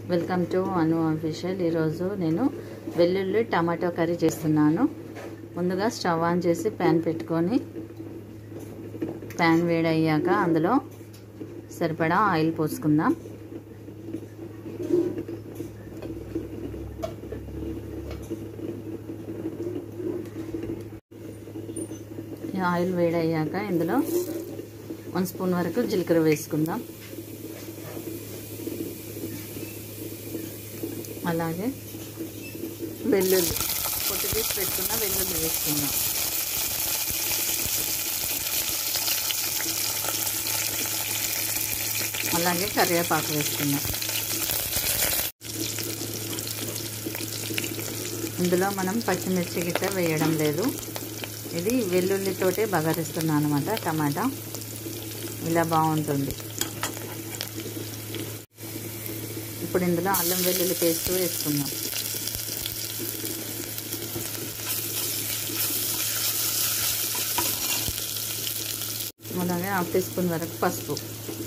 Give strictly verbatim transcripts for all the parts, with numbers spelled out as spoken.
Welcome to Anu official. ఈరోజు నేను వెల్లుల్లి టమాటో కర్రీ చేస్తున్నాను। ముందుగా స్టవ్ ఆన్ చేసి ప్యాన్ పెట్టుకొని ప్యాన్ వేడయ్యాక అందులో సరిపడా ఆయిల్ పోసుకుందాం। ఆయిల్ వేడయ్యాక ఇందులో వన్ స్పూన్ వరకు జీలకర్ర వేసుకుందాం। అలాగే వెల్లుల్లి పొట్టు తీసి పెట్టుకున్న వెల్లుల్లి వేసుకుందాం। అలాగే కరివేపాకు వేసుకుందాం। ఇందులో మనం పచ్చిమిర్చి గిట్ట వేయడం లేదు, ఇది వెల్లుల్లితోటే బగారిస్తున్నాను అన్నమాట। టమాటా ఇలా బాగుంటుంది। ఇప్పుడు ఇందులో అల్లం వెల్లుల్లి పేస్ట్ వేసుకుందాం। అలాగే హాఫ్ టీ స్పూన్ వరకు పసుపు,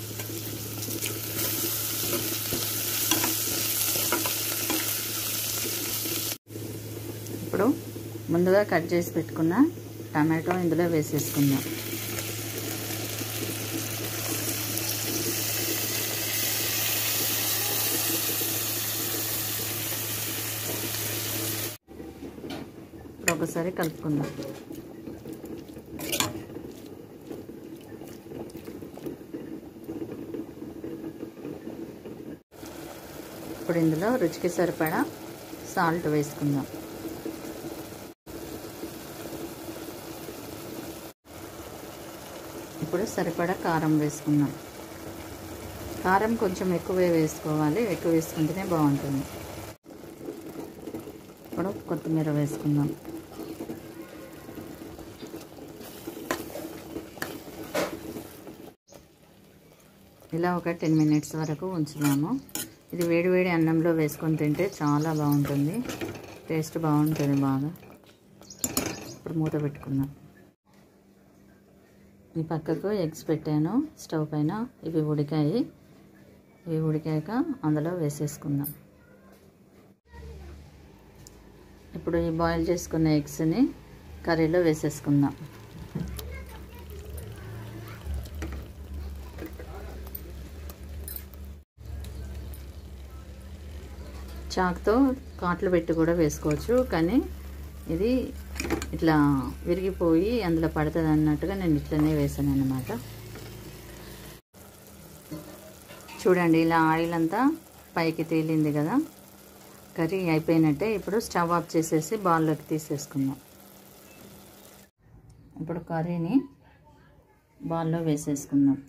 ఇప్పుడు ముందుగా కట్ చేసి పెట్టుకున్న టమాటో ఇందులో వేసేసుకుందాం। ఇప్పుడు ఒకసారి కలుపుకుందాం। ఇప్పుడు ఇందులో రుచికి సరిపడా సాల్ట్ వేసుకుందాం। ఇప్పుడు సరిపడా కారం వేసుకుందాం। కారం కొంచెం ఎక్కువే వేసుకోవాలి, ఎక్కువ వేసుకుంటేనే బాగుంటుంది। ఇప్పుడు కొత్తిమీర వేసుకుందాం। ఇలా ఒక టెన్ మినిట్స్ వరకు ఉంచుదాము। ఇది వేడి వేడి అన్నంలో వేసుకొని తింటే చాలా బాగుంటుంది, టేస్ట్ బాగుంటుంది బాగా। ఇప్పుడు మూత పెట్టుకుందాం। ఈ పక్కకు ఎగ్స్ పెట్టాను స్టవ్ పైన, ఇవి ఉడికాయి। ఇవి ఉడికాక అందులో వేసేసుకుందాం। ఇప్పుడు ఈ బాయిల్ చేసుకున్న ఎగ్స్ని కర్రీలో వేసేసుకుందాం। చాకుతో కాట్లు పెట్టి కూడా వేసుకోవచ్చు, కానీ ఇది ఇట్లా విరిగిపోయి అందులో పడుతుంది అన్నట్టుగా నేను ఇట్లనే వేసాను అన్నమాట। చూడండి, ఇలా ఆయిల్ అంతా పైకి తేలింది కదా, కర్రీ అయిపోయినట్టే। ఇప్పుడు స్టవ్ ఆఫ్ చేసేసి బౌల్లోకి తీసేసుకుందాం। ఇప్పుడు కర్రీని బౌల్లో వేసేసుకుందాం।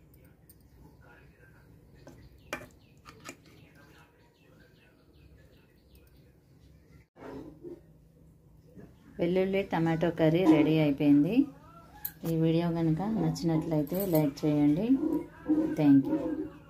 వెల్లుల్లి టమాటో కర్రీ రెడీ అయిపోయింది। ఈ వీడియో కనుక నచ్చినట్లయితే లైక్ చేయండి। Thank you.